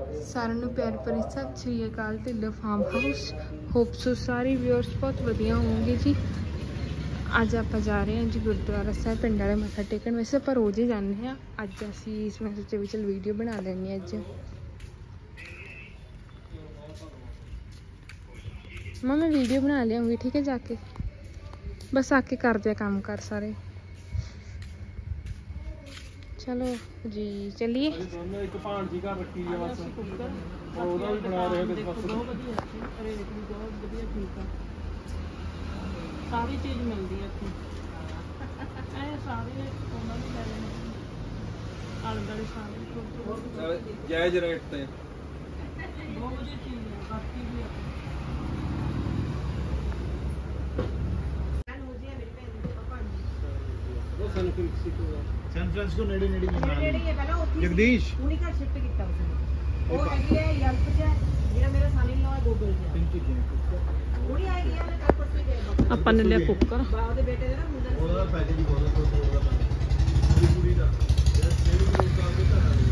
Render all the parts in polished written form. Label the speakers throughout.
Speaker 1: ਸਾਰਿਆਂ ਨੂੰ ਪਿਆਰ ਭਰੀ ਸਤਿ ਸ਼੍ਰੀ ਅਕਾਲ। Dhillon farm house. Hope so ਸਾਰੇ ਵਿਊਅਰਸ ਬਹੁਤ ਵਧੀਆ ਹੋਣਗੇ ਜੀ। ਅੱਜ ਆਪਾਂ ਜਾ ਰਹੇ ਹਾਂ ਜੀ ਗੁਰਦੁਆਰਾ ਸਾਹਿਬ ਪਿੰਡ ਵਾਲੇ ਮੱਥਾ ਟੇਕਣ। ਵੈਸੇ ਆਪਾਂ ਰੋਜ਼ ਹੀ ਜਾਂਦੇ ਹਾਂ, ਅੱਜ ਅਸੀਂ ਇਸ ਮੈਂ ਸੋਚਿਆ ਵੀ ਚਲ ਵੀਡੀਓ ਬਣਾ ਲੈਂਦੇ ਹਾਂ। ਅੱਜ ਮੈਂ ਵੀਡੀਓ ਬਣਾ ਲਿਆਉਂਗੀ, ਠੀਕ ਹੈ। ਜਾ ਕੇ ਬਸ ਆ ਕੇ ਕਰਦੇ ਆ ਕੰਮ ਕਰ ਸਾਰੇ। चलो जी चलिए।
Speaker 2: एक भांजी घर रखी है बस ਉਹਦਾ ਵੀ ਬਣਾ ਰਹੇ ਕੁਝ ਬਸ
Speaker 3: ਬਹੁਤ ਵਧੀਆ ਸੀ। ਅਰੇ ਦੇਖੋ ਬਹੁਤ ਵਧੀਆ ਠੀਕ ਆ, ਸਾਰੀ ਚੀਜ਼ ਮਿਲਦੀ ਹੈ ਇੱਥੇ। ਇਹ ਸਾਰੇ ਉਹਨਾਂ ਦੀ ਲੈ ਲੈਣੇ ਆਲੇ ਦੁਆਲੇ ਸਾਰੇ
Speaker 2: ਜਾਇਜ਼ ਰੇਟ ਤੇ
Speaker 3: ਬਹੁਤ ਵਧੀਆ ਚੀਜ਼ ਹੈ। ਬਾਕੀ ਵੀ
Speaker 2: ਸੈਨ ਫ੍ਰਾਂਸਿਸਕੋ ਨੇੜੇ ਨੇੜੇ ਹੀ ਪਹਿਲਾਂ ਉੱਥੇ ਜਗਦੀਸ਼ ਉਹਨੇ ਘਰ ਸ਼ਿਫਟ ਕੀਤਾ ਉਸਨੇ। ਉਹ ਹੈਗੀ ਹੈ ਯਲਪ ਚ, ਜਿਹੜਾ ਮੇਰਾ ਸਾਨੀ ਲਾ ਗੋਗਲ ਚ ਉਹਨੇ ਆਈ ਗਿਆ ਨੇ ਕੱਲ ਪਰਸੋਂ ਗਏ
Speaker 3: ਆਪਾਂ ਨੇ ਲਿਆ ਕੁੱਕਰ।
Speaker 2: ਬਾਪ ਦੇ ਬੇਟੇ ਦੇ ਨਾ ਮੁੰਡਾ ਉਹਦਾ ਪੈਕੇਜ ਹੀ ਬਹੁਤ ਉਹਦਾ ਪੂਰੀ ਪੂਰੀ ਦਾ ਜਿਹੜਾ ਸੇਲ ਗਰੁੱਪ ਦਾ ਉਹਦੇ ਘਰ ਆ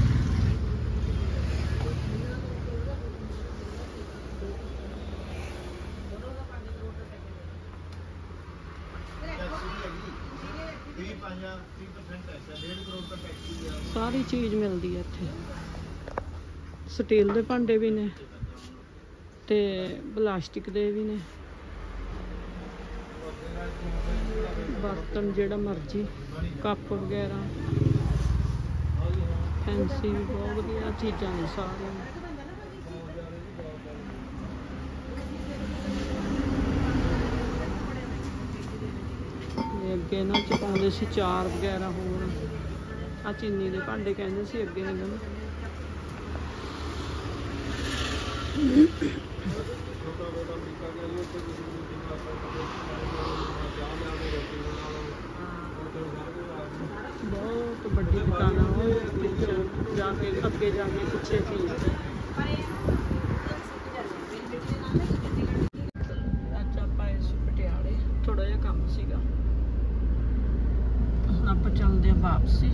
Speaker 3: ਸਾਰੀ ਚੀਜ਼ ਮਿਲਦੀ ਹੈ ਇੱਥੇ। ਸਟੀਲ ਦੇ ਭਾਂਡੇ ਵੀ ਨੇ ਤੇ ਪਲਾਸਟਿਕ ਦੇ ਵੀ ਨੇ, ਬਰਤਨ ਜਿਹੜਾ ਮਰਜੀ, ਕੱਪ ਵਗੈਰਾ, ਫੈਂਸੀ ਵੀ ਬਹੁਤ ਵਧੀਆ ਚੀਜ਼ਾਂ ਨੇ ਸਾਰੀਆਂ। ਅੱਗੇ ਇਹਨਾਂ ਚ ਪਾਉਂਦੇ ਸੀ ਚਾਰ ਵਗੈਰਾ। ਹੋਰ ਆ ਚੀਨੀ ਦੇ ਭਾਂਡੇ ਕਹਿੰਦੇ ਸੀ ਅੱਗੇ ਇਹਨਾਂ ਨੂੰ। ਬਹੁਤ ਵੱਡੀ ਦੁਕਾਨ ਆ। ਉਹ ਪਿੱਛੇ ਜਾ ਕੇ ਅੱਗੇ ਜਾ ਕੇ ਪਿੱਛੇ ਸੀ। ਅੱਜ ਆਪਾਂ ਇਸ ਪਟਿਆਲੇ ਥੋੜਾ ਜਿਹਾ ਕੰਮ ਸੀਗਾ, ਆਪਾਂ ਚੱਲਦੇ ਆ ਵਾਪਸੀ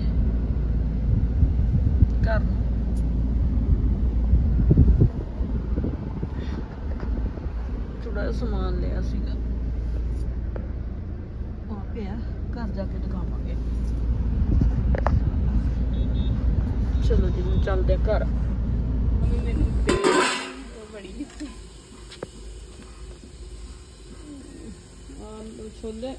Speaker 3: ਘਰ ਨੂੰ। ਥੋੜਾ ਜਿਹਾ ਸਮਾਨ ਲਿਆ ਸੀਗਾ, ਆ ਪਿਆ, ਘਰ ਜਾ ਕੇ ਦਿਖਾਵਾਂਗੇ। ਚਲੋ ਜੀ ਹੁਣ ਚੱਲਦੇ ਆ ਘਰ। ਬੜੀ ਛੋਲੇ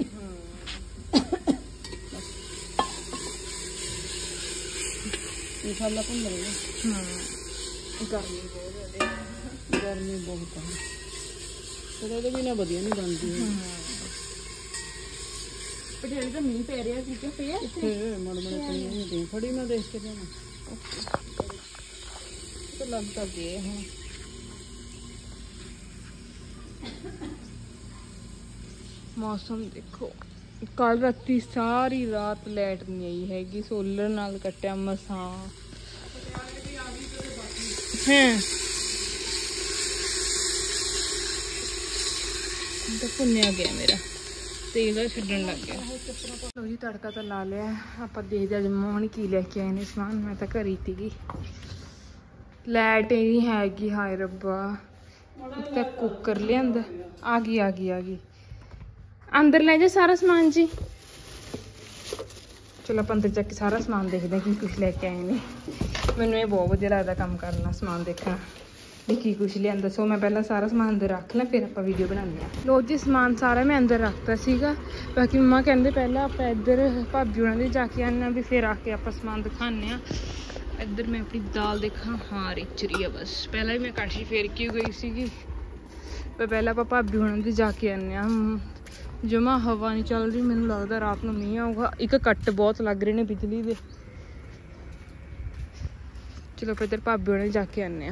Speaker 3: ਮਸਾਲਾ ਭੁੰਨ ਰਹੇ ਹਾਂ। ਗਰਮੀ ਬਹੁਤ ਹੈ, ਗਰਮੀ ਬਹੁਤ ਹੈ। ਫਿਰ ਉਹਦੇ ਬਿਨਾਂ ਵਧੀਆ ਨਹੀਂ ਬਣਦੀ ਹੈ। ਪਟਿਆਲੇ ਤਾਂ ਮੀਂਹ ਪੈ ਰਿਹਾ ਸੀ ਕਿ ਪਿਆ ਇੱਥੇ ਮੜਮੜੇ ਪਈਆਂ ਹੁੰਦੀਆਂ। ਫੜੀ ਮੈਂ ਦੇਖ ਕੇ ਜਾਣਾ ਤਾਂ ਲੱਗਦਾ ਗਏ ਹੁਣ।
Speaker 1: मौसम देखो, कल राती सारी रात लाइट नहीं आई हैगी, सोलर नाल कट्टिया मसा है। तो भुनिया गया मेरा तेल छड्डन लग गया। लो जी तड़का तो ला लिया। आप देखते अज मोहन की लैके आए ने समान। मैं तो घर ही थी, लाइट ही हैगी। हाय रब्बा, एक कुकर लिया आ गई अंदर ले जा सारा समान जी। चलो अपन अंदर जाके सारा समान देखते हैं कि कुछ लेके आए ने। मैनू ये बहुत वधिया लगता काम करना, समान देखना भी की कुछ लिया। सो मैं पहला सारा समान अंदर रख ला, फिर आप वीडियो बनाने। लो जी समान सारा मैं अंदर रखता सीगा। बाकी मम्मा कहते पहला आप इधर भाभी होना दे जाके आने, भी फिर आके आप समान दिखाने। इधर मैं अपनी दाल देखा, हाँ रिच रही है बस। पहला भी मैं काशी फेर के गई सी, पहला आप भाभी होना दे जाके आने। जमा हवा नहीं चल रही, मैनू लगता रात को मीह आऊगा। एक कट बहुत लग रहे हैं बिजली के। चलो फिर इधर भाभी होने जाके आने।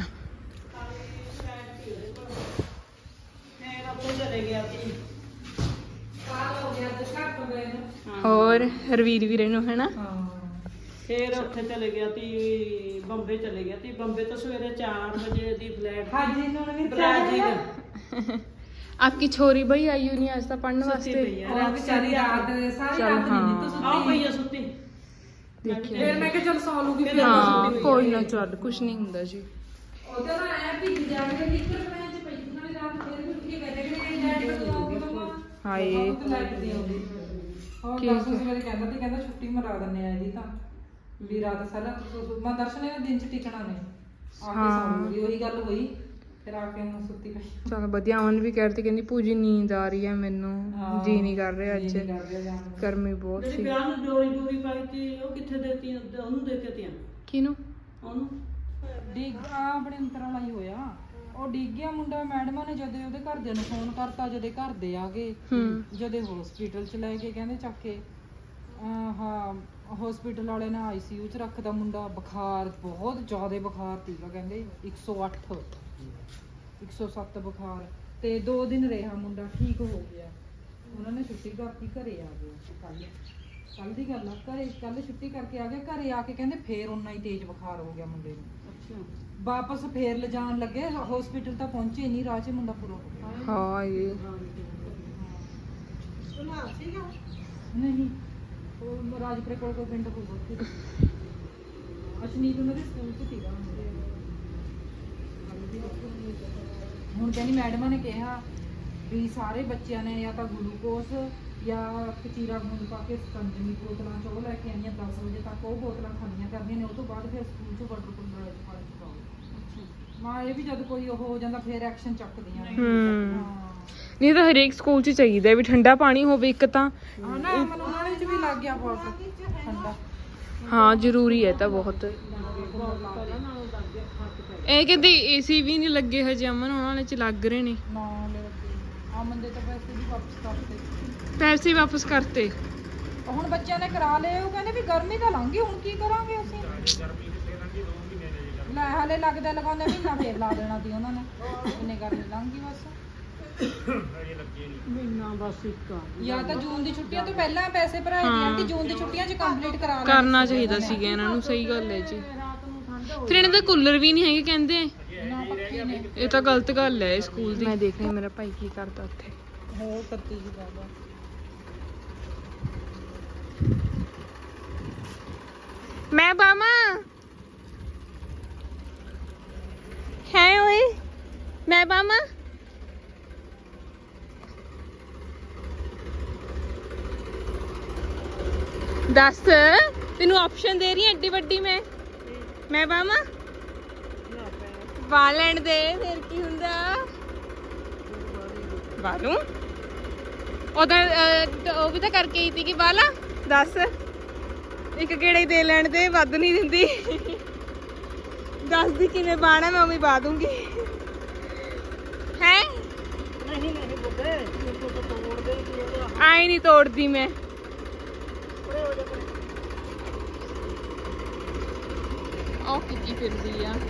Speaker 1: और हरवीर वीरे नू है ना,
Speaker 3: फिर उत्थे चले गया ती बंबे चले गया ती। बंबे तो सवेरे 4 बजे दी फ्लाइट। ब्राजील
Speaker 1: आपकी छोरी भाई आई हुई नहीं आज तक पढ़ने वास्ते।
Speaker 3: सारी रात
Speaker 1: चल हाँ
Speaker 3: आओ भैया सुती
Speaker 1: ਦੇਖਿਆ
Speaker 3: ਫਿਰ ਮੈਂ ਕਿਹਾ ਚੱਲ ਸੌ ਲੂਗੀ ਫਿਰ
Speaker 1: ਹਾਂ ਕੋਈ ਨਾ ਚੱਲ ਕੁਛ ਨਹੀਂ ਹੁੰਦਾ ਜੀ।
Speaker 3: ਉਹਦਾ ਨਾ ਐ ਵੀ ਜਾਵੇ ਨਿਕਲ ਮੈਂ ਚ ਪਈ ਨਾਲੇ ਰਾਤ ਫੇਰ ਵੀ ਉੱਠ ਕੇ ਬੈਠੇ ਕਿ ਡੈਡੀ ਕਦੋਂ ਆਉਂਗੇ ਮਮਾ
Speaker 1: ਹਾਏ
Speaker 3: ਬਹੁਤ ਲਾਈਟ ਦੀ ਆਉਂਦੀ ਹੋਰ
Speaker 1: ਕੀ
Speaker 3: 10 ਵਜੇ ਕਹਿੰਦਾ ਛੁੱਟੀ ਮਰਾ ਦਿੰਨੇ ਆ ਇਹਦੀ ਤਾਂ ਵੀ ਰਾਤ ਸਾਰਾ ਮੈਂ ਦਰਸ਼ਨ ਨੇ ਦਿਨ ਚ ਟਿਕਣਾ ਨਹੀਂ ਆ ਕੇ ਸੌਂਗੀ ਉਹੀ ਗੱਲ ਹੋਈ ਫਿਰ ਆ ਕੇ ਹੁਣ ਸੁੱਤੀ ਪਈ
Speaker 1: ਚਲ ਵਧੀਆ। ਅਮਨ ਵੀ ਕਹਿ ਰਹੀ ਸੀ ਕਹਿੰਦੀ ਪੂਜੀ ਨੀਂਦ ਆ ਰਹੀ ਹੈ ਮੈਨੂੰ ਜੀ ਨਹੀਂ ਕਰ ਰਿਹਾ ਅੱਜ ਗਰਮੀ ਬਹੁਤ ਸੀ।
Speaker 2: ਵਿਆਹ ਨੂੰ ਡੋਰੀ ਪਾਈ ਸੀ ਉਹ ਕਿੱਥੇ ਦੇਤੀ ਉਹਨੂੰ ਦੇ ਕੇ ਤੀਆਂ
Speaker 1: ਕਿਹਨੂੰ?
Speaker 2: ਉਹਨੂੰ
Speaker 3: ਡਿੱਗ ਆਪਣੇ ਅੰਤਰ ਵਾਲਾ ਹੀ ਹੋਇਆ ਉਹ ਡਿੱਗ ਗਿਆ ਮੁੰਡਾ ਮੈਡਮਾਂ ਨੇ ਜਦੋਂ ਉਹਦੇ ਘਰਦਿਆਂ ਨੂੰ ਫੋਨ ਕਰਤਾ ਜਦੋਂ ਘਰ ਦੇ ਆ ਗਏ ਜਦੋਂ ਹਸਪੀਟਲ ਚ ਲੈ ਕੇ ਕਹਿੰਦੇ ਚੱਕ ਕੇ ਹਾਂ ਹਸਪੀਟਲ ਵਾਲੇ ਨੇ ICU ਚ ਰੱਖਦਾ ਮੁੰਡਾ ਬੁਖਾਰ ਬਹੁਤ ਜ਼ਿਆਦਾ ਬੁਖਾਰ ਸੀਗਾ ਕਹਿੰਦੇ 108 107 ਬੁਖਾਰ ਤੇ 2 ਦਿਨ ਰਿਹਾ ਮੁੰਡਾ ਠੀਕ ਹੋ ਗਿਆ ਉਹਨਾਂ ਨੇ ਛੁੱਟੀ ਕਰਤੀ ਘਰੇ ਆ ਗਏ ਕੱਲ ਦੀ ਗੱਲ ਆ ਘਰੇ ਕੱਲ ਛੁੱਟੀ ਕਰਕੇ ਆ ਗਏ ਘਰੇ ਆ ਕੇ ਕਹਿੰਦੇ ਫੇਰ ਉਨਾ ਹੀ ਤੇਜ਼ ਬੁਖਾਰ ਹੋ ਗਿਆ ਮੁੰਡੇ ਨੂੰ। ਅੱਛਾ ਵਾਪਸ ਫੇਰ ਲਿਜਾਣ ਲੱਗੇ ਹਸਪੀਟਲ ਤਾਂ ਪਹੁੰਚੇ ਨਹੀਂ ਰਾਹ 'ਚ ਮੁੰਡਾ ਪੂਰਾ ਹੋ ਗਿਆ।
Speaker 1: ਹਾਂ ਇਹ
Speaker 3: ਨਹੀਂ ਉਹ ਰਾਜਪੁਰੇ ਕੋਲ ਕੋਈ ਪਿੰਡ ਹੋਊਗਾ ਅਸ਼ਨੀਤ ਉਹਨਾਂ ਦੇ ਸਕੂਲ 'ਚ ਸੀਗਾ ਹੁਣ ਕਹਿੰਦੀ ਮੈਡਮਾਂ ਨੇ ਕਿਹਾ ਵੀ ਸਾਰੇ ਬੱਚਿਆਂ ਨੇ ਜਾਂ ਤਾਂ ਗਲੂਕੋਸ ਜਾਂ ਕਚੀਰਾ ਗੂੰਦ ਪਾ ਕੇ ਸਕੰਜਮੀ ਬੋਤਲਾਂ 'ਚ ਉਹ ਲੈ ਕੇ ਆਈਆਂ 10 ਵਜੇ ਤੱਕ ਉਹ ਬੋਤਲਾਂ ਖਾਣੀਆਂ ਕਰਦੀਆਂ ਨੇ ਉਹ ਤੋਂ ਬਾਅਦ ਫਿਰ ਸਕੂਲ 'ਚੋਂ ਵਾਟਰ ਕੂਲਰ ਵਿੱਚ ਪਾ ਕੇ ਪਾਓ। ਮਾਂ ਇਹ ਵੀ ਜਦ ਕੋਈ ਉਹ ਹੋ ਜਾਂਦਾ ਫਿਰ ਐਕਸ਼ਨ ਚੱਕਦੀਆਂ ਨੇ।
Speaker 1: ਨਹੀਂ ਤਾਂ ਹਰੇਕ ਸਕੂਲ 'ਚ ਚਾਹੀਦਾ ਵੀ ਠੰਡਾ ਪਾਣੀ ਹੋਵੇ ਇੱਕ ਤਾਂ
Speaker 3: ਹਾਂ ਨਾ ਮਨ ਉਹਨਾਂ ਦੇ 'ਚ ਵੀ ਲੱਗ ਗਿਆ ਬਹੁਤ ਠੰਡਾ।
Speaker 1: ਹਾਂ ਜ਼ਰੂਰੀ ਹੈ ਤਾਂ ਬਹੁਤ। ਇਹ ਕਹਿੰਦੇ AC ਵੀ ਨਹੀਂ ਲੱਗੇ ਹਜੇ ਅਮਨ ਉਹਨਾਂ ਨੇ ਚ ਲੱਗ ਰਹੇ ਨੇ
Speaker 3: ਨਾ ਆਮਨ ਦੇ ਤਾਂ ਪੈਸੇ ਵੀ ਵਾਪਸ ਕਰਤੇ
Speaker 1: ਪੈਸੇ ਵਾਪਸ ਕਰਤੇ
Speaker 3: ਹੁਣ ਬੱਚਿਆਂ ਨੇ ਕਰਾ ਲਏ ਉਹ ਕਹਿੰਦੇ ਵੀ ਗਰਮੀ ਤਾਂ ਲੰਘ ਗਈ ਹੁਣ ਕੀ ਕਰਾਂਗੇ ਅਸੀਂ ਲੈ ਹਲੇ ਲੱਗਦਾ ਲਗਾਉਂਦੇ ਮਹੀਨਾ ਫੇਰ ਲਾ ਦੇਣਾ ਸੀ ਉਹਨਾਂ ਨੇ ਇੰਨੇ ਗਰਮੀ ਲੰਘ ਗਈ ਬਸ
Speaker 2: ਮਹੀਨਾ ਬਸ ਇੱਕ
Speaker 3: ਜਾਂ ਤਾਂ ਜੂਨ ਦੀ ਛੁੱਟੀਆਂ ਤੋਂ ਪਹਿਲਾਂ ਪੈਸੇ ਭਰਾਏ ਦੀ ਆਂਟੀ ਜੂਨ ਦੀ ਛੁੱਟੀਆਂ 'ਚ ਕੰਪਲੀਟ ਕਰਾ ਲੈਣਾ
Speaker 1: ਕਰਨਾ ਚਾਹੀਦਾ ਸੀਗਾ ਇਹਨਾਂ ਨੂੰ। ਸਹੀ ਗੱਲ ਹੈ ਜੀ। ਫਿਰ ਇਹਨਾਂ ਦਾ ਕੂਲਰ ਵੀ ਨਹੀਂ ਹੈਗੇ ਕਹਿੰਦੇ ਇਹ ਤਾਂ ਗਲਤ ਗੱਲ ਹੈ ਸਕੂਲ ਦੀ। ਮੈਂ ਦੇਖ ਰਹੀ ਮੇਰਾ ਭਾਈ ਕੀ ਕਰਦਾ ਉੱਥੇ।
Speaker 3: ਹੋ ਕਰਤੀ ਜੀ ਬਾਬਾ
Speaker 1: ਮੈਂ ਬਾਮਾ ਹੈ ਓਏ ਮੈਂ ਬਾਮਾ ਦੱਸ ਤੈਨੂੰ ਆਪਸ਼ਨ ਦੇ ਰਹੀ ਐਡੀ ਵੱਡੀ ਮੈਂ ਬਾਮਾ ਵਾਲੈਂਡ ਦੇ ਫਿਰ ਕੀ ਹੁੰਦਾ ਵਾਲੂ ਉਹ ਵੀ ਤਾਂ ਕਰਕੇ ਹੀ ਸੀ ਕਿ ਵਾਲਾ ਦੱਸ ਇੱਕ ਗੇੜਾ ਹੀ ਦੇ ਲੈਣ ਦੇ ਵੱਧ ਨਹੀਂ ਦਿੰਦੀ ਦੱਸਦੀ ਕਿਵੇਂ ਬਾਣਾ ਮੈਂ ਉਵੇਂ ਪਾ ਦੂੰਗੀ ਹੈ
Speaker 2: ਨਹੀਂ ਬੁੱਢੇ ਤੂੰ ਤਾਂ ਤੋੜ ਦੇ
Speaker 1: ਆਈ ਨਹੀਂ ਤੋੜਦੀ ਮੈਂ ਉਹ ਕੀ ਫਿਰਦੀ ਆ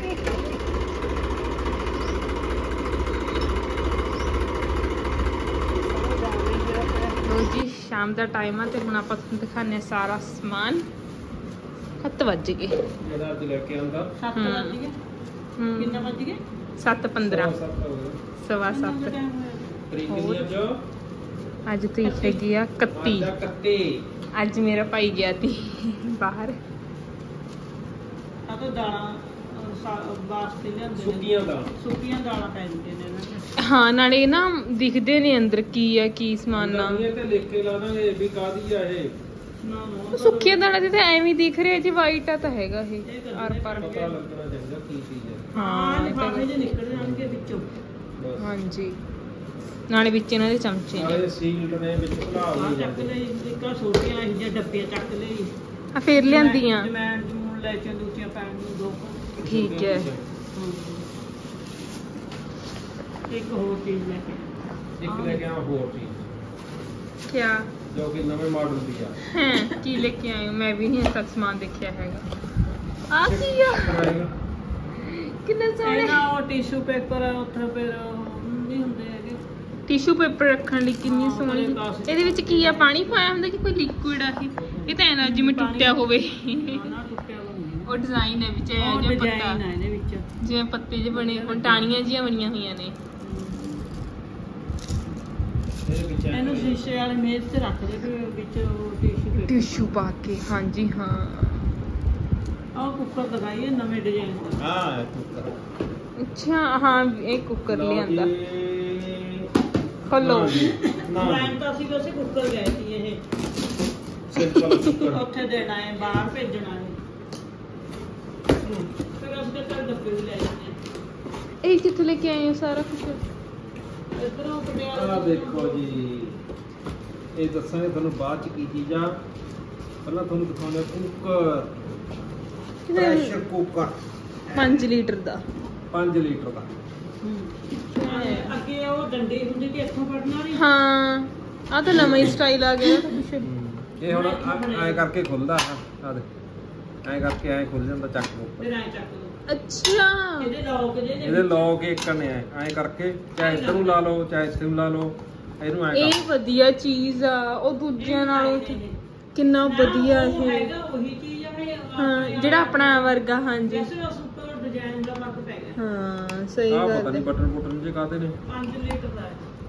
Speaker 1: ਜੀ ਸ਼ਾਮ ਦਾ ਟਾਈਮ ਆ ਤੇ ਹੁਣ ਆਪਾਂ ਤੁਹਾਨੂੰ ਦਿਖਾਣੇ ਸਾਰਾ ਸਮਾਨ 7 ਵੱਜ ਗਏ
Speaker 2: ਜਿਹੜਾ ਅੱਜ ਲੈ ਕੇ ਆਂਦਾ 7 ਵੱਜ ਗਏ ਕਿੰਨਾ ਵੱਜ ਗਏ
Speaker 1: 7:15 ਸਵਾ 7 ਅੱਜ ਤਰੀਕ ਹੈਗੀ ਆ 31 ਅੱਜ ਮੇਰਾ ਭਾਈ ਗਿਆ ਸੀ ਬਾਹਰ
Speaker 2: ਆ ਤਾਂ ਦਾਣਾ ਵਾਸਤੇ ਲਿਆਂਦੇ ਸੁੱਕੀਆਂ ਦਾਲਾਂ ਪੈ ਜਾਂਦੀਆਂ ਨੇ ਇਹਨਾਂ
Speaker 1: ਹਾਂ ਨਾਲੇ ਨਾ ਦਿਖਦੇ ਨੇ ਅੰਦਰ ਕੀ ਆ ਕੀ ਸਮਾਨ ਨਾ
Speaker 2: ਤੇ ਲਿਖ ਕੇ ਲਾ ਦਾਂਗੇ ਵੀ ਕਾਦੀ ਆ ਇਹ ਨਾ
Speaker 1: ਸੁੱਕੀਆਂ ਦਾਣਾ ਤੇ ਤਾਂ ਐਵੇਂ ਦਿਖ ਰਿਹਾ ਜੀ ਵਾਈਟ ਆ ਤਾਂ ਹੈਗਾ ਇਹ ਆਰ ਪਰ
Speaker 2: ਪਤਾ ਲੱਗਣਾ ਚਾਹੀਦਾ ਕੀ ਚੀਜ਼ ਹੈ
Speaker 1: ਹਾਂ
Speaker 2: ਲਿਫਾਫੇ ਜਿਹੇ ਨਿਕਲ ਜਾਣਗੇ ਵਿੱਚੋਂ
Speaker 1: ਹਾਂਜੀ ਨਾਲੇ ਵਿੱਚ ਇਹਨਾਂ ਦੇ ਚਮਚੇ ਨੇ
Speaker 2: ਨਾਲੇ ਸੀਲਡ ਨੇ ਵਿੱਚ ਭਲਾ ਹੋ ਚੱਕ ਲਈ ਇੱਕ ਛੋਟੀਆਂ ਇਹ ਜਿਹੇ ਡੱਬੇ ਚੱਕ ਲਈ
Speaker 1: ਆ ਫੇਰ ਲਿਆਂਦੀਆਂ
Speaker 2: ਜਮੈਨ ਜਮੂਨ ਲੈ ਕੇ ਦੂਜੀਆਂ ਪੈਣ ਨੂੰ ਦੋ
Speaker 1: ਠੀਕ ਹੈ
Speaker 2: ਇੱਕ ਹੋਰ ਚੀਜ਼ ਲੈ ਕੇ ਇੱਕ ਲੈ ਕੇ ਆ ਹੋਰ ਚੀਜ਼
Speaker 1: ਕਿਆ
Speaker 2: ਜੋ ਕਿ ਨਵੇਂ ਮਾਡਲ ਦੀ ਆ
Speaker 1: ਹੈ ਕੀ ਲੈ ਕੇ ਆਏ ਹੋ? ਮੈਂ ਵੀ ਨਹੀਂ ਤੱਕ ਸਮਾਨ ਦੇਖਿਆ ਹੈਗਾ ਆ ਕੀ ਆ ਕਿੰਨਾ ਸੋਹਣਾ
Speaker 2: ਇਹਨਾਂ ਉਹ ਟਿਸ਼ੂ ਪੇਪਰ ਉੱਥੇ ਫਿਰ ਨਹੀਂ ਹੁੰਦੇ ਹੈਗੇ
Speaker 1: ਟਿਸ਼ੂ ਪੇਪਰ ਰੱਖਣ ਲਈ ਕਿੰਨੀ ਸੋਹਣੀ ਇਹਦੇ ਵਿੱਚ ਕੀ ਆ ਪਾਣੀ ਪਾਇਆ ਹੁੰਦਾ ਕਿ ਕੋਈ ਲਿਕੁਇਡ ਆ ਇਹ ਤਾਂ ਐਨਾ ਜਿਵੇਂ ਟੁੱਟਿਆ ਹੋਵੇ ਉਹ ਡਿਜ਼ਾਈਨ ਹੈ ਵਿੱਚ ਇਹ ਜਿਹਾ ਪੱਤਾ
Speaker 2: ਇਹਦੇ ਵਿੱਚ
Speaker 1: ਜਿਵੇਂ ਪੱਤੇ ਜਿਹੇ ਬਣੇ ਹੁਣ ਟਾਹਣੀਆਂ ਜਿਹੀਆਂ ਬਣੀਆਂ ਹੋਈਆਂ ਨੇ
Speaker 3: ਇਹਨੂੰ ਸ਼ੀਸ਼ੇ ਵਾਲੀ ਮੇਜ਼ ਤੇ ਰੱਖ ਦੇ ਤੇ ਵਿੱਚ ਉਹ
Speaker 1: ਟਿਸ਼ੂ ਪਾ ਕੇ। ਹਾਂਜੀ ਹਾਂ
Speaker 3: ਆਹ ਕੁੱਕਰ ਦਿਖਾਈਏ ਨਵੇਂ ਡਿਜ਼ਾਈਨ ਦਾ।
Speaker 2: ਹਾਂ ਕੁੱਕਰ।
Speaker 1: ਅੱਛਾ ਹਾਂ ਇਹ ਕੁੱਕਰ ਲਿਆਂਦਾ। ਖੋਲੋ।
Speaker 3: ਟਾਈਮ ਤਾਂ ਅਸੀਂ ਵੈਸੇ ਕੁੱਕਰ ਗਏ ਸੀ ਇਹ
Speaker 2: ਸਿੰਪਲ ਕੁੱਕਰ।
Speaker 3: ਉੱਥੇ ਦੇਣਾ ਹੈ ਬਾਹਰ ਭੇਜਣਾ ਹੈ ਫਿਰ ਅਸੀਂ ਤਾਂ ਡੱਬੇ ਵੀ ਲੈ ਜਾਂਦੇ ਹਾਂ।
Speaker 1: ਇਹ ਕਿੱਥੇ ਲੈ ਕੇ ਆਏ ਹੋ ਸਾਰਾ ਕੁਝ?
Speaker 3: ਇਧਰੋਂ ਪਟਿਆਲਾ
Speaker 2: ਆ ਦੇਖੋ ਜੀ ਇਹ ਦੱਸਾਂਗੇ ਤੁਹਾਨੂੰ ਬਾਅਦ ਚ ਕੀ ਚੀਜ਼ ਆ। ਪਹਿਲਾਂ ਤੁਹਾਨੂੰ ਦਿਖਾਉਂਦੇ ਕੁੱਕਰ। ਪ੍ਰੈਸ਼ਰ ਕੁੱਕਰ
Speaker 1: 5 ਲੀਟਰ ਦਾ।
Speaker 2: 5 ਲੀਟਰ ਦਾ।
Speaker 3: ਅੱਗੇ ਉਹ ਡੰਡੀ ਹੁੰਦੀ ਕਿ ਇੱਥੋਂ ਫੜਨਾ ਨਹੀਂ।
Speaker 1: ਹਾਂ ਆ ਤਾਂ ਨਵਾਂ ਹੀ ਸਟਾਈਲ ਆ ਗਿਆ ਤਾਂ ਪਿੱਛੇ।
Speaker 2: ਇਹ ਹੁਣ ਐ ਕਰਕੇ ਖੁੱਲਦਾ ਆ ਦੇ ਐ ਕਰਕੇ ਐ ਖੁੱਲ ਜਾਂਦਾ ਚੱਕ
Speaker 3: ਫਿਰ ਐ ਚੱਕ ਲਓ।
Speaker 1: ਅੱਛਾ
Speaker 2: ਇਹਦੇ ਲੋਕ ਇੱਕ ਨੇ ਐ ਕਰਕੇ ਚਾਹੇ ਇੱਧਰ ਨੂੰ ਲਾ ਲਓ ਚਾਹੇ ਇੱਥੇ ਨੂੰ ਲਾ ਲਓ ਇਹਨੂੰ ਐ ਕਰ।
Speaker 1: ਇਹ ਵਧੀਆ ਚੀਜ਼ ਆ ਉਹ ਦੂਜਿਆਂ ਨਾਲੋਂ ਕਿੰਨਾ ਵਧੀਆ ਇਹ।
Speaker 3: ਹੈਗਾ ਉਹੀ ਚੀਜ਼ ਆ
Speaker 1: ਹਾਂ ਜਿਹੜਾ ਆਪਣਾ ਵਰਗਾ। ਹਾਂਜੀ
Speaker 3: ਵੈਸੇ ਉਸ ਉੱਪਰ ਡਿਜ਼ਾਈਨ ਦਾ ਫਰਕ ਪੈ ਗਿਆ।
Speaker 1: ਹਾਂ ਸਹੀ
Speaker 2: ਆ ਪਤਾ
Speaker 1: ਗੱਲ
Speaker 2: ਨਹੀਂ
Speaker 1: ਹੈ।
Speaker 2: ਬਟਨ ਜੇ ਕਾਤੇ ਨੇ।
Speaker 3: 5 ਲੀਟਰ ਦਾ ਹੈ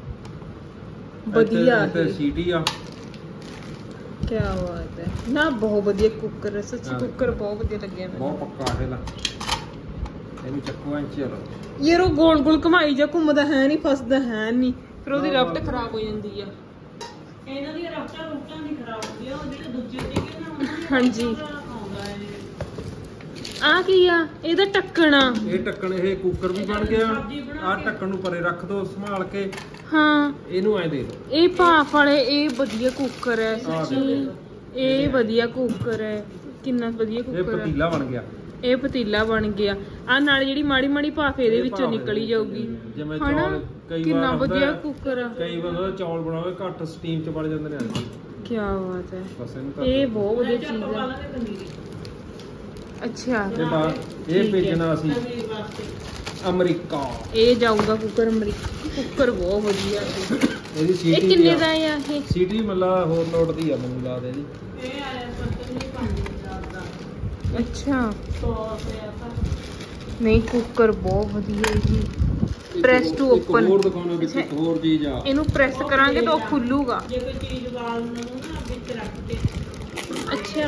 Speaker 1: ਵਧੀਆ
Speaker 2: ਤੇ ਸੀਟੀ ਆ।
Speaker 1: ਕੀ ਬਾਤ ਹੈ ਨਾ। ਬਹੁਤ ਵਧੀਆ ਕੁੱਕਰ ਹੈ ਸੱਚੀ।
Speaker 2: ਹਾਂ।
Speaker 1: ਕੁੱਕਰ ਬਹੁਤ ਵਧੀਆ ਲੱਗਿਆ ਮੈਨੂੰ।
Speaker 2: ਬਹੁਤ ਪੱਕਾ ਹੈ ਲਾ ਇਹਨੂੰ ਚੱਕੋ ਐਂ ਚਲੋ।
Speaker 1: ਯਾਰ ਉਹ ਗੋਲ ਗੋਲ ਘਮਾਈ ਜਾ ਘੁੰਮਦਾ ਹੈ ਨਹੀਂ ਫਸਦਾ ਹੈ ਨਹੀਂ ਫਿਰ ਉਹਦੀ ਰਫਟ ਖਰਾਬ ਹੋ ਜਾਂਦੀ ਆ।
Speaker 3: ਇਹਨਾਂ ਦੀ ਰਫਟਾਂ ਨਹੀਂ ਖਰਾਬ ਹੁੰਦੀਆਂ ਉਹ ਜਿਹੜੇ ਦੂਜੇ ਸੀਗੇ ਨਾ ਉਹਨਾਂ ਦੀ
Speaker 1: ਹਾਂਜੀ।
Speaker 3: ਆਉਂਦਾ ਹੈ
Speaker 1: ਆ ਕੀ ਆ ਇਹਦਾ ਢੱਕਣਾ?
Speaker 2: ਇਹ ਢੱਕਣ ਇਹ ਕੁੱਕਰ ਵੀ ਬਣ ਗਿਆ। ਆ ਢੱਕਣ ਨੂੰ ਪਰੇ ਰੱਖ ਦੋ ਸੰਭਾਲ ਕੇ।
Speaker 1: ਹਾਂ
Speaker 2: ਇਹਨੂੰ ਐ ਦੇ ਦੋ।
Speaker 1: ਇਹ ਭਾਫ ਵਾਲੇ ਇਹ ਵਧੀਆ ਕੁੱਕਰ ਹੈ ਸੱਚੀ। ਇਹ ਵਧੀਆ ਕੁੱਕਰ ਹੈ। ਕਿੰਨਾ ਵਧੀਆ
Speaker 2: ਇਹ
Speaker 1: ਕੁੱਕਰ ਹੈ।
Speaker 2: ਪਤੀਲਾ ਬਣ ਗਿਆ।
Speaker 1: ਇਹ ਪਤੀਲਾ ਬਣ ਗਿਆ। ਆ ਨਾਲ ਜਿਹੜੀ ਮਾੜੀ ਮਾੜੀ ਭਾਫ ਇਹਦੇ ਵਿੱਚੋਂ ਨਿਕਲੀ ਜਾਊਗੀ
Speaker 2: ਜਿਵੇਂ
Speaker 1: ਹਨਾ।
Speaker 2: ਚੌਲ ਕਈ
Speaker 1: ਕਿੰਨਾ
Speaker 2: ਵਾਰ
Speaker 1: ਵਧੀਆ ਕੁੱਕਰ ਆ।
Speaker 2: ਕਈ ਵਾਰ ਚੌਲ ਬਣਾਵੇ ਘੱਟ ਸਟੀਮ ਚ ਬਣ ਜਾਂਦੇ ਨੇ।
Speaker 1: ਕੀ ਬਾਤ ਹੈ।
Speaker 2: ਬਸ ਇਹਨੂੰ ਕਰ
Speaker 1: ਇਹ ਬਹੁਤ ਵਧੀਆ ਚੀਜ਼ ਹੈ। ਅੱਛਾ
Speaker 2: ਇਹ ਭੇਜਣਾ ਅਸੀਂ ਅਮਰੀਕਾ।
Speaker 1: ਇਹ ਜਾਊਗਾ ਕੁੱਕਰ ਅਮਰੀਕਾ। ਕੁੱਕਰ ਬਹੁਤ ਵਧੀਆ ਹੈ।
Speaker 2: ਇਹਦੀ
Speaker 1: ਇਹ
Speaker 2: ਸੀਟੀ
Speaker 1: ਕਿੰਨੇ ਦਾ ਆ ਇਹ?
Speaker 2: ਸੀਟੀ ਮੱਲਾ ਹੋਰ ਲੋਟ ਦੀ ਆ ਮੈਨੂੰ ਲੱਗਦਾ ਇਹਦੀ।
Speaker 3: ਇਹ ਆਇਆ 5,000 ਦਾ।
Speaker 1: ਅੱਛਾ
Speaker 3: 100 ਰੁਪਏ ਦਾ।
Speaker 1: ਨਹੀਂ ਕੁੱਕਰ ਬਹੁਤ ਵਧੀਆ ਹੈ ਜੀ। Press to open.
Speaker 2: ਹੋਰ ਦਿਖਾਉਣਾ ਵਿੱਚ ਇੱਕ ਹੋਰ ਚੀਜ਼ ਆ।
Speaker 1: ਇਹਨੂੰ ਪ੍ਰੈਸ ਕਰਾਂਗੇ ਤਾਂ ਉਹ ਖੁੱਲੂਗਾ।
Speaker 3: ਜੇ ਕੋਈ ਚੀਜ਼ ਉਬਾਲਣ ਨੂੰ ਨਾ ਵਿੱਚ ਰੱਖ ਕੇ।
Speaker 1: ਅੱਛਾ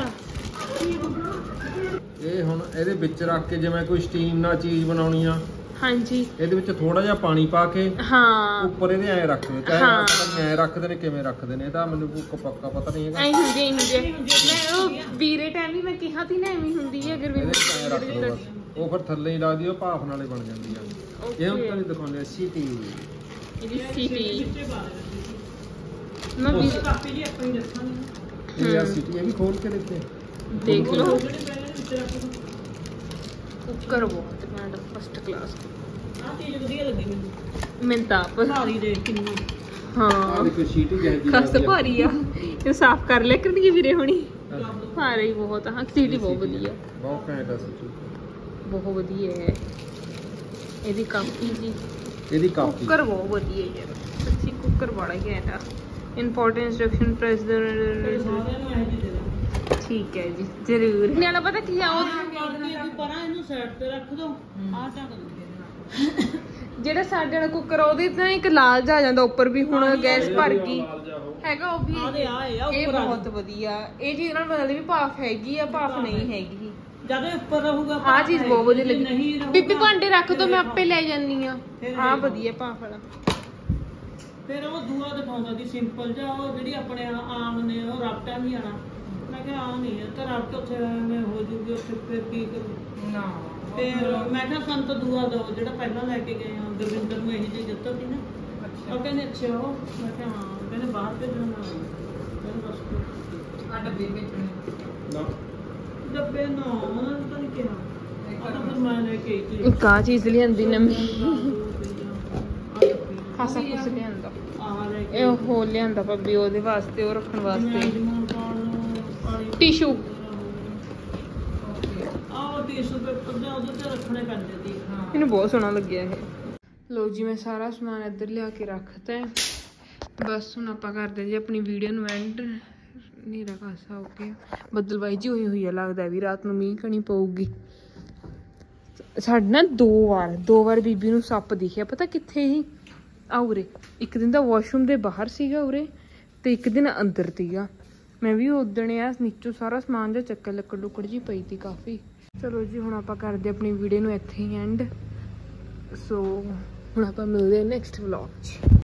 Speaker 2: ਇਹ ਹੁਣ ਇਹਦੇ ਵਿੱਚ ਰੱਖ ਕੇ ਜਿਵੇਂ ਕੋਈ ਸਟੀਮ ਨਾਲ ਚੀਜ਼ ਬਣਾਉਣੀ ਆ।
Speaker 1: ਹਾਂਜੀ
Speaker 2: ਇਹਦੇ ਵਿੱਚ ਥੋੜਾ ਜਿਹਾ ਪਾਣੀ ਪਾ ਕੇ
Speaker 1: ਹਾਂ
Speaker 2: ਉੱਪਰ ਇਹਦੇ ਐ ਰੱਖਦੇ ਚਾਹੇ
Speaker 1: ਹਾਂ।
Speaker 2: ਪਤਾ ਨਹੀਂ ਐ ਰੱਖਦੇ ਨੇ ਕਿਵੇਂ ਰੱਖਦੇ ਨੇ। ਇਹ ਤਾਂ ਮੈਨੂੰ ਪੱਕਾ ਪਤਾ ਨਹੀਂ ਹੈਗਾ।
Speaker 1: ਐਂ ਹੁੰਦੀ ਮੈਂ ਉਹ ਵੀਰੇ ਟਾਈਮ ਵੀ ਮੈਂ ਕਿਹਾ ਸੀ ਨਾ ਐਵੇਂ ਹੁੰਦੀ ਹੈ। ਅਗਰ
Speaker 2: ਇਹਦੇ ਵਿੱਚ ਐ ਰੱਖ ਲਓ ਬਸ। ਉਹ ਫਿਰ ਥੱਲੇ ਹੀ ਲੱਗਦੀ ਉਹ ਭਾਫ ਨਾਲੇ ਬਣ ਜਾਂਦੀ ਆ। ਇਹ ਹੁਣ ਤੁਹਾਨੂੰ ਦਿਖਾਉਂਦੇ ਆ ਸੀਟੀ।
Speaker 1: ਇਹਦੀ ਸੀਟੀ
Speaker 3: ਵਿੱਚੇ ਪਾ ਦੇ।
Speaker 1: ਮੈਂ ਵੀ
Speaker 3: ਕਾਪੀ ਜੀ ਆਪਾਂ ਹੀ ਰੱਖਾਂਗੇ।
Speaker 2: ਇਹ ਆ ਸੀਟੀ। ਇਹ ਵੀ ਖੋਲ ਕੇ ਦੇਖੇ
Speaker 1: ਦੇਖ ਲਓ।
Speaker 3: ਜਿਹੜੇ ਪਹਿਲੇ ਵਿੱਚ ਰੱਖ ਦੋ।
Speaker 1: ਕੁੱਕਰ ਬਹੁਤ ਘੈਂਟ ਫਸਟ ਕਲਾਸ।
Speaker 3: ਆਹ ਚੀਜ਼ ਵਧੀਆ ਲੱਗੀ ਮੈਨੂੰ।
Speaker 1: ਮੈਂ ਤਾਂ ਆਪ
Speaker 3: ਭਾਰੀ ਦੇ ਕਿੰਨਾ।
Speaker 1: ਹਾਂ
Speaker 2: ਦੇਖੋ ਸੀਟੀ ਜਿਹੀ
Speaker 1: ਖਸ ਭਾਰੀ ਆ। ਇਹ ਸਾਫ਼ ਕਰ ਲਿਆ ਕਰਨਗੇ ਵੀਰੇ ਹੁਣੀ। ਭਾਰੀ ਬਹੁਤ ਆ। ਹਾਂ ਸੀਟੀ ਬਹੁਤ ਵਧੀਆ।
Speaker 2: ਬਹੁਤ ਘੈਂਟ ਆ ਸੀਟੀ।
Speaker 1: ਬਹੁਤ ਵਧੀਆ ਹੈ ਇਹਦੀ ਕਾਪੀ ਜੀ।
Speaker 2: ਇਹਦੀ ਕਾਪੀ
Speaker 1: ਕੁੱਕਰ ਬਹੁਤ ਵਧੀਆ ਯਾਰ ਸੱਚੀ। ਕੁੱਕਰ ਬੜਾ ਹੀ ਘੈਂਟ ਆ। ਇੰਪੋਰਟੈਂਟ ਇੰਸਟਰਕਸ਼ਨ ਪ੍ਰੈਸ
Speaker 3: ਸਾਰਿਆਂ ਨੂੰ ਇਹ ਜੀ ਦੇ ਦਾਂ।
Speaker 1: ਠੀਕ ਹੈ ਜੀ ਜ਼ਰੂਰ। ਨਿਆਣਾ ਪਤਾ ਕੀ ਆ ਉਹ
Speaker 3: ਤੂੰ ਪਰਾਂ ਇਹਨੂੰ ਸਾਈਡ ਤੇ ਰੱਖ ਦੋ। ਆਹ ਢੱਕ ਦੋ।
Speaker 1: ਜਿਹੜਾ ਸਾਡੇ ਵਾਲਾ ਕੁੱਕਰ ਆ ਉਹਦੇ ਤਾਂ ਇੱਕ ਲਾਲ ਜਾ ਜਾਂਦਾ ਉੱਪਰ ਵੀ। ਹੁਣ ਗੈਸ ਭਰ ਗਈ ਹੈਗਾ ਉਹ ਵੀ। ਇਹ ਬਹੁਤ ਵਧੀਆ। ਇਹ ਚੀਜ਼ ਨਾਲ ਬਦਲਦੀ ਵੀ ਭਾਫ ਹੈਗੀ ਆ ਭਾਫ ਨਹੀਂ ਹੈਗੀ।
Speaker 3: ਜਦ ਉੱਪਰ ਰਹੂਗਾ
Speaker 1: ਆਹ ਚੀਜ਼ ਬਹੁਤ ਵਧੀਆ ਲੱਗੀ। ਬੀਬੀ ਭਾਂਡੇ ਰੱਖ ਦੋ ਮੈਂ ਆਪੇ ਲੈ ਜਾਂਦੀ ਆ। ਆਹ ਵਧੀਆ ਭਾਫ ਵਾਲਾ।
Speaker 3: ਫਿਰ ਉਹ ਦੂਆ ਦਿਖਾਉਂਦਾ ਦੀ ਸਿੰਪਲ ਜਿਹਾ ਉਹ ਜਿਹੜੀ ਆਪਣੇ ਆਮ ਨੇ ਉਹ ਰਫਟਾ ਨਹੀਂ ਆਣਾ। ਮੈਂ ਕਿਹਾ ਆ ਨਹੀਂ ਤਾਂ ਰਫਟ ਉੱਥੇ ਮੈਂ ਹੋ ਜੂਗੀ ਉੱਥੇ ਫਿਰ ਕੀ ਕਰੂ ਨਾ। ਫਿਰ ਮੈਂ ਕਿਹਾ ਸੰਤ ਦੂਆ ਦੋ ਜਿਹੜਾ ਪਹਿਲਾਂ ਲੈ ਕੇ ਗਏ ਆ ਗੁਰਵਿੰਦਰ ਨੂੰ ਇਹ ਜਿਹੀ ਦਿੱਤਾ ਸੀ ਨਾ। ਉਹ ਕਹਿੰਦੇ ਅੱਛਾ ਉਹ। ਮੈਂ ਕਿਹਾ ਹਾਂ। ਕਹਿੰਦੇ ਬਾਹਰ ਭੇਜਣਾ ਨਾ। ਕਹਿੰਦੇ ਬਸ ਆ ਡੱਬੇ ਭੇਜਣੇ
Speaker 2: ਨਾ
Speaker 3: ਡੱਬੇ ਨਾ ਉਹਨਾਂ ਨੇ ਤਾਂ ਨਹੀਂ ਕਿਹਾ। ਆ ਤਾਂ ਫਿਰ ਮੈਂ ਲੈ ਕੇ ਆਈ
Speaker 1: ਇੱਕ ਆਹ ਚੀਜ਼ ਲਿਆਂਦੀ ਨਵੀਂ। ਖਾਸਾ ਕੁਛ ਲਿਆਂਦਾ। ਇਹ ਉਹ ਲਿਆਂਦਾ ਭਾਬੀ ਉਹਦੇ ਵਾਸਤੇ ਉਹ ਰੱਖਣ ਵਾਸਤੇ ਟਿਸ਼ੂ।
Speaker 3: ਆਹ ਟਿਸ਼ੂ ਪੇਪਰ ਦੇ ਉਹਦੇ ਤੇ ਰੱਖਣੇ ਪੈਂਦੇ ਸੀ।
Speaker 1: ਮੈਨੂੰ ਬਹੁਤ ਸੋਹਣਾ ਲੱਗਿਆ ਇਹ। ਲੋ ਜੀ ਮੈਂ ਸਾਰਾ ਸਮਾਨ ਇੱਧਰ ਲਿਆ ਕੇ ਰੱਖਤਾ ਹੈ। ਬਸ ਹੁਣ ਆਪਾਂ ਕਰਦੇ ਜੀ ਆਪਣੀ ਵੀਡੀਓ ਨੂੰ ਐਂਡ। ਹਨੇਰਾ ਖਾਸਾ ਹੋ ਗਿਆ। ਬੱਦਲਬਾਈ ਜੀ ਹੋਈ ਆ। ਲੱਗਦਾ ਵੀ ਰਾਤ ਨੂੰ ਮੀਂਹ ਕਣੀ ਪਊਗੀ। ਸਾਡੇ ਨਾ ਦੋ ਵਾਰ ਬੀਬੀ ਨੂੰ ਸੱਪ ਦਿਖਿਆ। ਪਤਾ ਕਿੱਥੇ ਹੀ? ਆ ਉਰੇ ਇੱਕ ਦਿਨ ਤਾਂ ਵਾਸ਼ਰੂਮ ਦੇ ਬਾਹਰ ਸੀਗਾ ਉਰੇ ਤੇ ਇੱਕ ਦਿਨ ਅੰਦਰ ਸੀਗਾ। ਮੈਂ ਵੀ ਉਦਣ ਆ ਨੀਚੋਂ ਸਾਰਾ ਸਮਾਨ ਜਿਹਾ ਚੱਕਿਆ, ਲੱਕੜ ਲੁੱਕੜ ਜੀ ਪਈ ਤੀ ਕਾਫੀ। ਚਲੋ ਜੀ ਹੁਣ ਆਪਾਂ ਕਰਦੇ ਆਪਣੀ ਵੀਡੀਓ ਨੂੰ ਇੱਥੇ ਹੀ ਐਂਡ। ਸੋ ਹੁਣ ਆਪਾਂ ਮਿਲਦੇ ਹਾਂ ਨੈਕਸਟ ਵਲੌਗ 'ਚ।